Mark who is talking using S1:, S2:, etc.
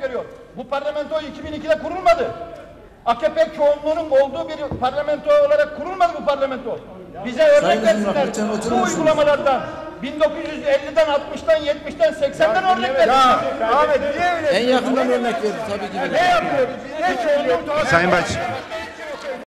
S1: veriyor. Bu parlamento 2002'de kurulmadı. AKP çoğunluğunun olduğu bir parlamento olarak kurulmadı bu parlamento. Bize örnek versinler. Bu uygulamalardan 1950'den, 60'tan, 70'ten, 80'den örnek versinler.
S2: Ahmet niye öyle?
S3: En yakından örnek verdi tabii ki.
S1: Ne yapıyoruz? Ne söylüyoruz?
S4: Sayın Baş.